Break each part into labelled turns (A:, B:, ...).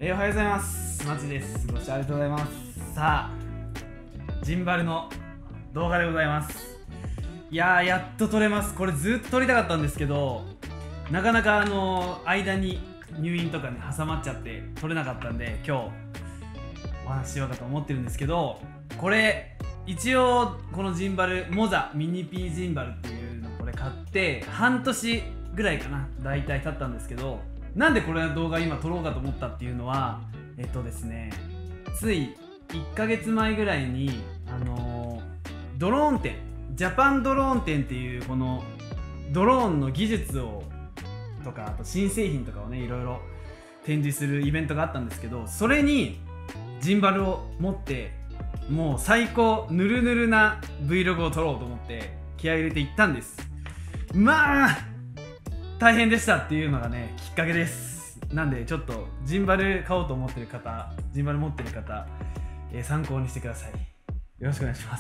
A: おはようございます。まちです。ご視聴ありがとうございます。さあ、ジンバルの動画でございます。いやー、やっと撮れます。これずっと撮りたかったんですけど、なかなか間に入院とかね挟まっちゃって撮れなかったんで、今日お話ししようかと思ってるんですけど、これ一応このジンバルモザミニ P ジンバルっていうのこれ買って半年ぐらいかな、だいたい経ったんですけど、なんでこれの動画今撮ろうかと思ったっていうのはですね、つい1ヶ月前ぐらいにドローン展、ジャパンドローン展っていうこのドローンの技術をとか、あと新製品とかをねいろいろ展示するイベントがあったんですけど、それにジンバルを持ってもう最高ぬるぬるな Vlog を撮ろうと思って気合い入れていったんです。まあ大変でしたっていうのがねきっかけです。なんでちょっとジンバル買おうと思ってる方、ジンバル持ってる方、参考にしてください。よろしくお願いします。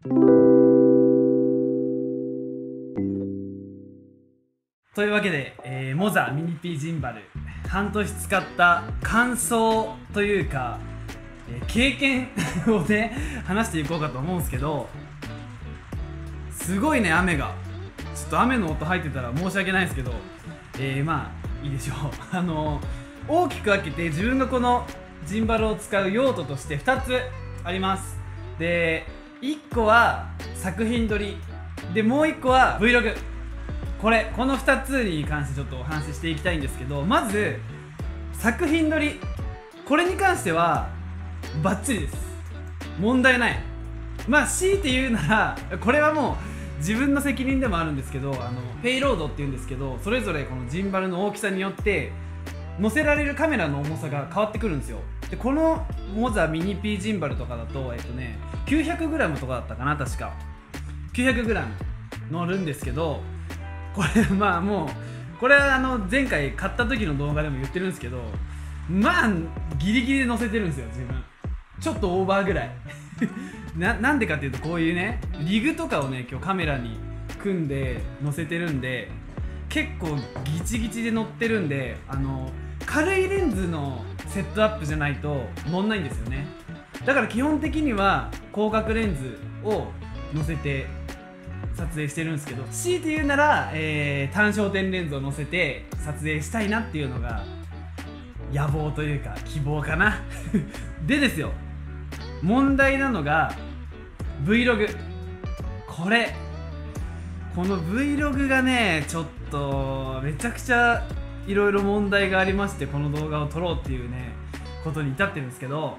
A: というわけで、モザミニ P ジンバル半年使った感想というか、経験をね話していこうかと思うんですけど、すごいね雨がちょっと雨の音入ってたら申し訳ないんですけど、まあいいでしょう大きく分けて自分のこのジンバルを使う用途として2つあります。で1個は作品撮りで、もう1個は Vlog。この2つに関してちょっとお話ししていきたいんですけど、まず作品撮り、これに関してはバッチリです。問題ない。まあ強いて言うならこれはもう自分の責任でもあるんですけど、ペイロードっていうんですけど、それぞれこのジンバルの大きさによって載せられるカメラの重さが変わってくるんですよ。でこのモザミニ P ジンバルとかだと900g とかだったかな、確か 900g 乗るんですけど、これまあもうこれは前回買った時の動画でも言ってるんですけど、まあギリギリで載せてるんですよ自分。ちょっとオーバーぐらいなんでかっていうと、こういうねリグとかをね今日カメラに組んで載せてるんで、結構ギチギチで乗ってるんで、軽いレンズのセットアップじゃないと乗んないんですよね。だから基本的には広角レンズを載せて撮影してるんですけど、強いて言うなら、単焦点レンズを載せて撮影したいなっていうのが野望というか希望かなでですよ、問題なのが Vlog。 この Vlog がねちょっとめちゃくちゃいろいろ問題がありまして、この動画を撮ろうっていうねことに至ってるんですけど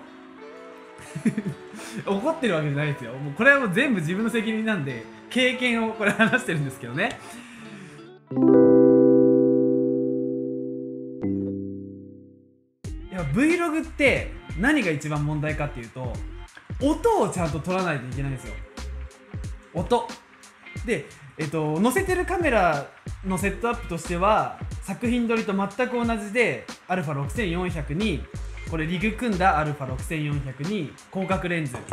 A: 怒ってるわけじゃないですよ。もうこれはもう全部自分の責任なんで、経験をこれ話してるんですけどね。いや Vlog って何が一番問題かっていうと、音をちゃんと撮らないといけないんですよ。音で、載せてるカメラのセットアップとしては作品撮りと全く同じで α6400 にこれリグ組んだ α6400 に広角レンズ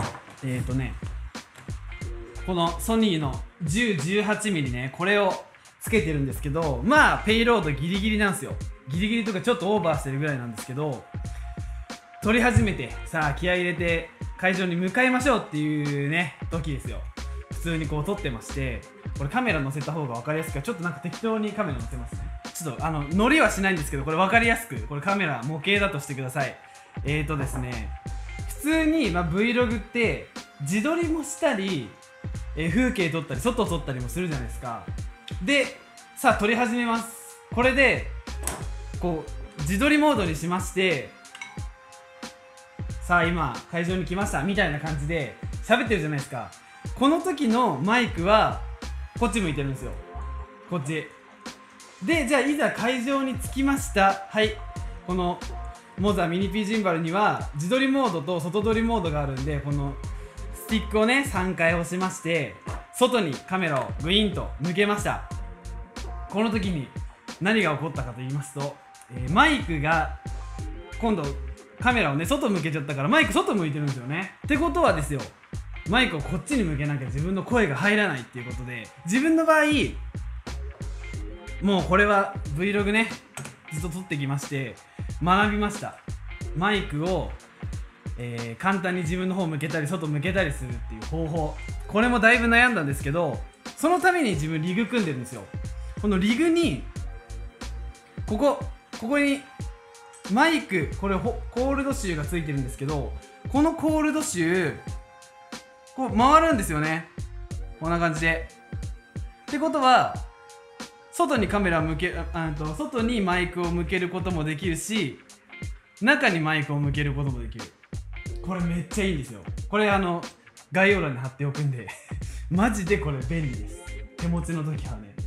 A: このソニーの 10-18mm ね、これをつけてるんですけど、まあペイロードギリギリなんですよ。ギリギリとかちょっとオーバーしてるぐらいなんですけど、撮り始めてさあ気合い入れて会場に向かいましょうっていうね時ですよ。普通にこう撮ってまして、これカメラ載せた方が分かりやすいから、ちょっとなんか適当にカメラ載せますね。ちょっと乗りはしないんですけど、これ分かりやすくこれカメラ模型だとしてください。ですね、普通に、Vlog って自撮りもしたり、風景撮ったり外撮ったりもするじゃないですか。でさあ撮り始めます。これでこう自撮りモードにしまして、さあ今会場に来ましたみたいな感じで喋ってるじゃないですか。この時のマイクはこっち向いてるんですよ、こっちで。じゃあいざ会場に着きました。はい、このモザミニ P ジンバルには自撮りモードと外撮りモードがあるんで、このスティックをね3回押しまして、外にカメラをグイーンと向けました。この時に何が起こったかと言いますと、マイクが今度カメラをね外向けちゃったから、マイク外向いてるんですよね。ってことはですよ、マイクをこっちに向けなきゃ自分の声が入らないっていうことで、自分の場合もうこれは Vlog ねずっと撮ってきまして学びました。 マイクを、簡単に自分の方向けたり外向けたりするっていう方法、これもだいぶ悩んだんですけど、そのために自分リグ組んでるんですよ。このリグにここにマイク、これコールドシューがついてるんですけど、このコールドシューこう回るんですよね、こんな感じで。ってことは外にカメラを向け外にマイクを向けることもできるし、中にマイクを向けることもできる。これめっちゃいいんですよ。これ概要欄に貼っておくんでマジでこれ便利です。手持ちの時はね、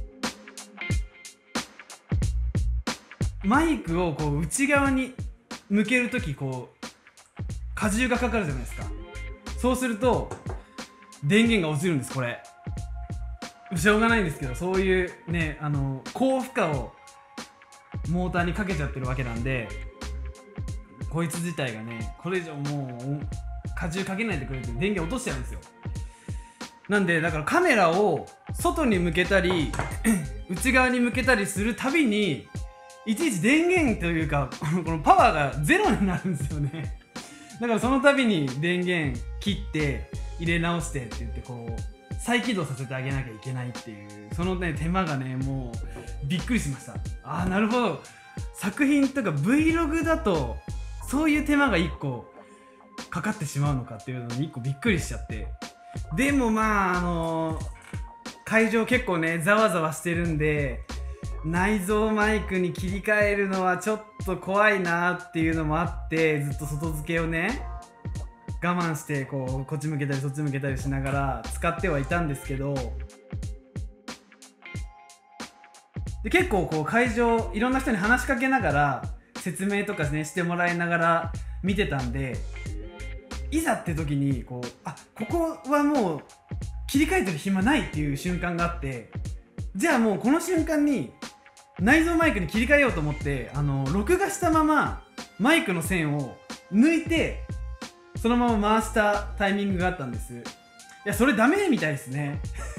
A: マイクをこう内側に向けるとき、こう荷重がかかるじゃないですか。そうすると電源が落ちるんです。これしょうがないんですけど、そういうね高負荷をモーターにかけちゃってるわけなんで、こいつ自体がねこれ以上もう荷重かけないでくれて電源落としちゃうんですよ。なんでだからカメラを外に向けたり内側に向けたりするたびにいちいち電源というかこのパワーがゼロになるんですよね。だからその度に電源切って入れ直してって言ってこう再起動させてあげなきゃいけないっていう、そのね手間がねもうびっくりしました。ああなるほど、作品とか Vlog だとそういう手間が1個かかってしまうのかっていうのに1個びっくりしちゃって。でもまあ会場結構ねざわざわしてるんで、内蔵マイクに切り替えるのはちょっと怖いなっていうのもあって、ずっと外付けをね我慢してこっち向けたりそっち向けたりしながら使ってはいたんですけど、で結構こう会場いろんな人に話しかけながら説明とかねしてもらいながら見てたんで、いざって時にここはもう切り替えてる暇ないっていう瞬間があって、じゃあもうこの瞬間に内蔵マイクに切り替えようと思って録画したままマイクの線を抜いてそのまま回したタイミングがあったんです。いやそれダメみたいですね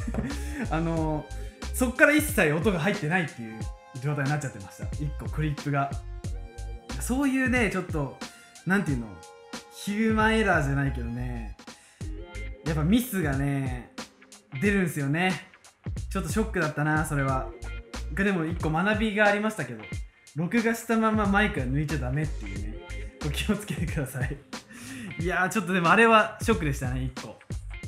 A: そっから一切音が入ってないっていう状態になっちゃってました。1個クリップがそういうねちょっとなんていうのヒューマンエラーじゃないけどね、やっぱミスがね出るんですよね。ちょっとショックだったなそれは。でも1個学びがありましたけど、録画したままマイクは抜いちゃダメっていうね、気をつけてくださいいやーちょっとでもあれはショックでしたね1個。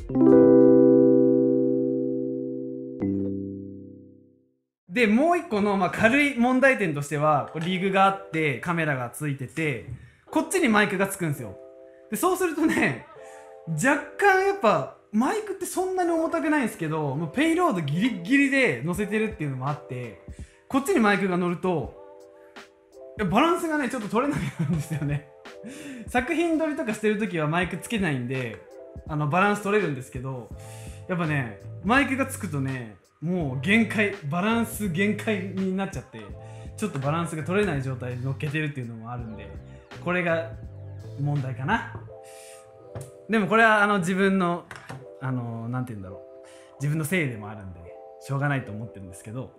A: でもう1個の、軽い問題点としては、リグがあってカメラがついててこっちにマイクがつくんですよ。でそうするとね若干やっぱマイクってそんなに重たくないんですけど、もうペイロードギリギリで乗せてるっていうのもあって、こっちにマイクが乗るとバランスがねちょっと取れなくなるんですよね作品撮りとかしてる時はマイクつけないんでバランス取れるんですけど、やっぱねマイクがつくとねもう限界、バランス限界になっちゃって、ちょっとバランスが取れない状態で乗っけてるっていうのもあるんで、これが問題かな。でもこれは自分のなんて言うんだろう、自分のせいでもあるんでしょうがないと思ってるんですけど、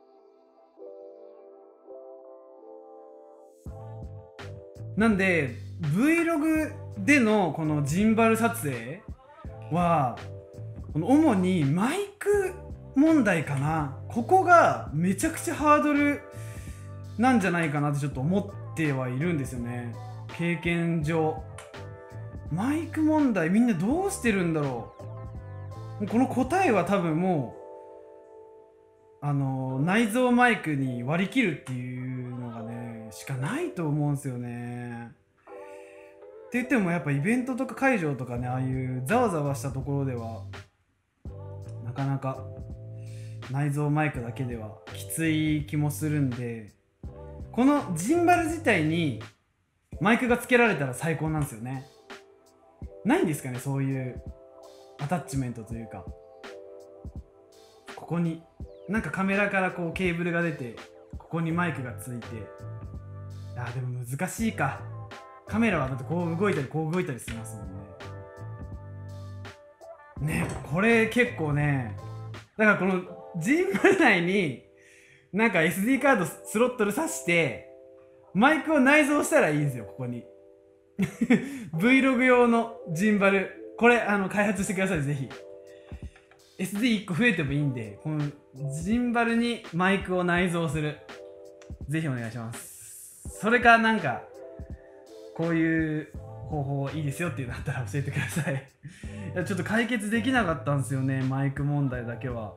A: なんで Vlog でのこのジンバル撮影は主にマイク問題かな。ここがめちゃくちゃハードルなんじゃないかなってちょっと思ってはいるんですよね。経験上マイク問題みんなどうしてるんだろう。この答えは多分もう内蔵マイクに割り切るっていうのがねしかないと思うんですよね。って言ってもやっぱイベントとか会場とかね、ああいうざわざわしたところではなかなか内蔵マイクだけではきつい気もするんで、このジンバル自体にマイクが付けられたら最高なんですよね。ないんですかね、そういうアタッチメントというか、ここになんかカメラからこうケーブルが出てここにマイクがついて、でも難しいか。カメラはだってこう動いたりこう動いたりしますもんね。これ結構ね、だからこのジンバル内になんか SD カードスロットル挿してマイクを内蔵したらいいんですよ、ここに。 Vlog 用のジンバル、これ開発してください。ぜひ SD1 個増えてもいいんで、このジンバルにマイクを内蔵する、ぜひお願いします。それかなんかこういう方法いいですよっていうのあったら教えてください。いやちょっと解決できなかったんですよね、マイク問題だけは。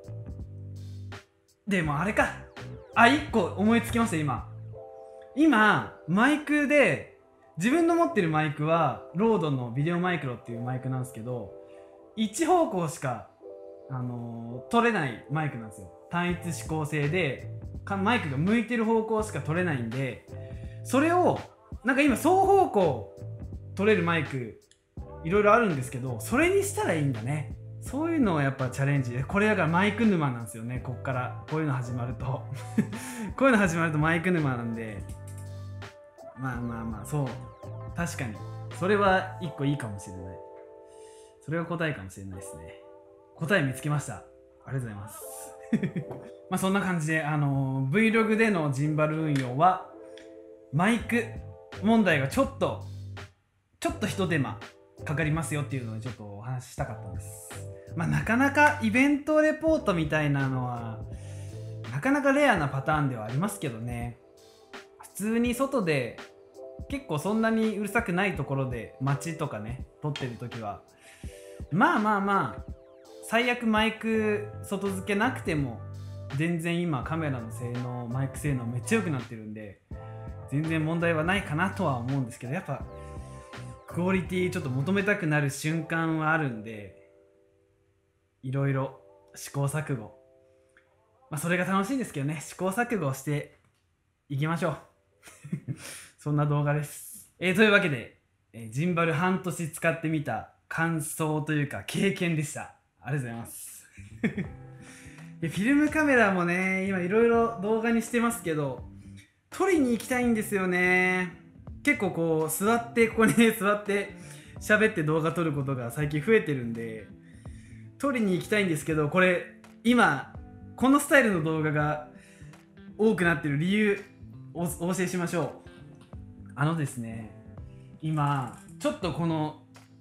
A: でもあれか、1個思いつきました。今マイクで、自分の持ってるマイクはロードのビデオマイクロっていうマイクなんですけど、一方向しか取れないマイクなんですよ。単一指向性でマイクが向いてる方向しか取れないんで、それをなんか今双方向取れるマイクいろいろあるんですけど、それにしたらいいんだね。そういうのをやっぱチャレンジで、これだからマイク沼なんですよね。こっからこういうの始まるとこういうの始まるとマイク沼なんで、まあそう、確かにそれは一個いいかもしれない。それが答えかもしれないですね。答え見つけました。ありがとうございますまあそんな感じでVlog でのジンバル運用はマイク問題がちょっと一手間かかりますよっていうのをちょっとお話ししたかったんです。まあなかなかイベントレポートみたいなのはなかなかレアなパターンではありますけどね。普通に外で結構そんなにうるさくないところで街とかね撮ってる時はまあ最悪マイク外付けなくても全然今カメラの性能、マイク性能めっちゃ良くなってるんで全然問題はないかなとは思うんですけど、やっぱクオリティちょっと求めたくなる瞬間はあるんで、いろいろ試行錯誤、まあそれが楽しいんですけどね、試行錯誤していきましょうそんな動画です。というわけで、ジンバル半年使ってみた感想というか経験でした。ありがとうございますフィルムカメラもね、今いろいろ動画にしてますけど、撮りに行きたいんですよね。結構こうここに座って喋って動画撮ることが最近増えてるんで、撮りに行きたいんですけど、これ今このスタイルの動画が多くなってる理由をお教えしましょう。ですね、今ちょっとこの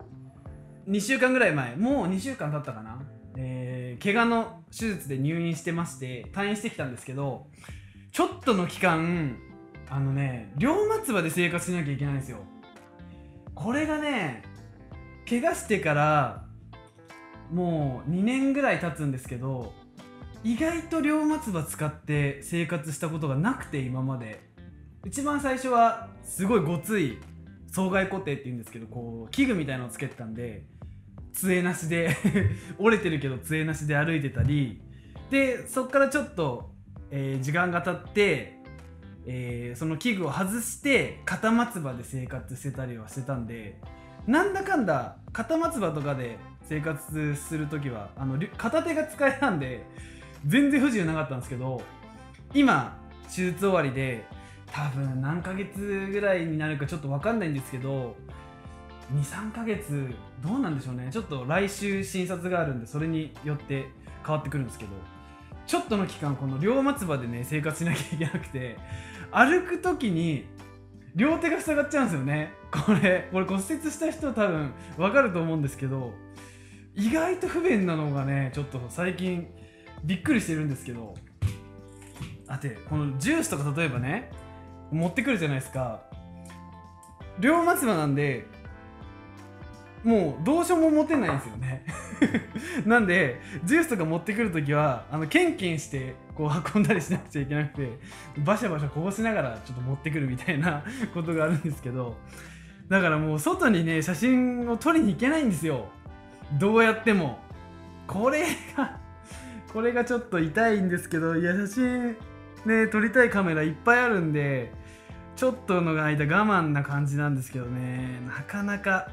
A: 2週間ぐらい前、もう2週間経ったかな、怪我の手術で入院してまして、退院してきたんですけど、ちょっとの期間両松葉で生活しなきゃいけないんですよ。これがね、怪我してからもう2年ぐらい経つんですけど、意外と両松葉使って生活したことがなくて、今まで一番最初はすごいごつい双外固定っていうんですけど、こう器具みたいなのをつけてたんで、杖なしで折れてるけど杖なしで歩いてたりで、そっからちょっと、時間が経って、その器具を外して片松葉で生活してたりはしてたんで、なんだかんだ片松葉とかで生活するときは片手が使えたんで全然不自由なかったんですけど、今手術終わりで多分何ヶ月ぐらいになるかちょっと分かんないんですけど、2、3ヶ月どうなんでしょうね。ちょっと来週診察があるんで、それによって変わってくるんですけど、ちょっとの期間この両松葉でね生活しなきゃいけなくて、歩く時に両手が塞がっちゃうんですよね。これ骨折した人は多分分かると思うんですけど、意外と不便なのがね、ちょっと最近びっくりしてるんですけど、このジュースとか例えばね持ってくるじゃないですか。両松葉なんでもうどうしようも持てないんですよねなんでジュースとか持ってくるときはケンケンしてこう運んだりしなくちゃいけなくて、バシャバシャこぼしながらちょっと持ってくるみたいなことがあるんですけど、だからもう外にね写真を撮りに行けないんですよ、どうやっても。これがちょっと痛いんですけど、いや写真ね撮りたいカメラいっぱいあるんで、ちょっとの間我慢な感じなんですけどね、なかなか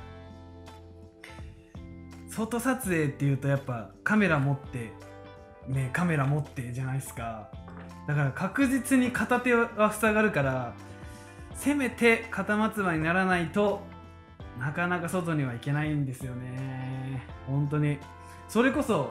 A: 外撮影っていうとやっぱカメラ持ってじゃないですか。だから確実に片手は塞がるから、せめて片松葉にならないとなかなか外には行けないんですよね、本当に。それこそ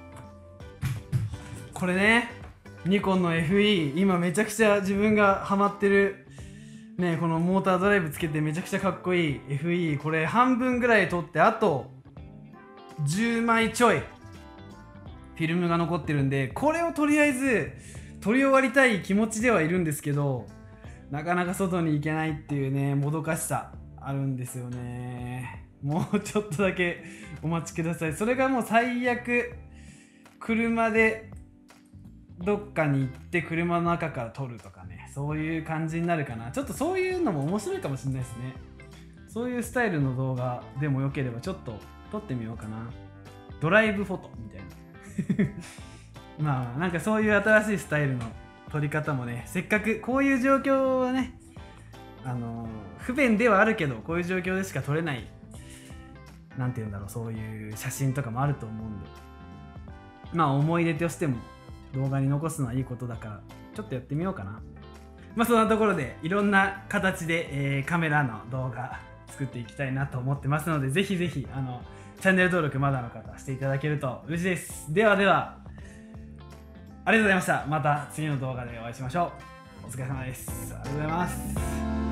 A: これね、ニコンの FE、 今めちゃくちゃ自分がハマってるね、このモータードライブつけてめちゃくちゃかっこいい FE、 これ半分ぐらい取ってあと10枚ちょいフィルムが残ってるんで、これをとりあえず撮り終わりたい気持ちではいるんですけど、なかなか外に行けないっていうね、もどかしさあるんですよね。もうちょっとだけお待ちください。それがもう最悪車でどっかに行って車の中から撮るとかね、そういう感じになるかな。ちょっとそういうのも面白いかもしれないですね。そういうスタイルの動画でもよければちょっと撮ってみようかな。ドライブフォトみたいなまあなんかそういう新しいスタイルの撮り方もね、せっかくこういう状況はね、不便ではあるけど、こういう状況でしか撮れない、なんていうんだろう、そういう写真とかもあると思うんで、まあ思い出としても動画に残すのはいいことだから、ちょっとやってみようかな。まあそんなところでいろんな形で、カメラの動画作っていきたいなと思ってますので、ぜひぜひチャンネル登録まだの方していただけると嬉しいです。ではでは、ありがとうございました。また次の動画でお会いしましょう。お疲れ様です。ありがとうございます。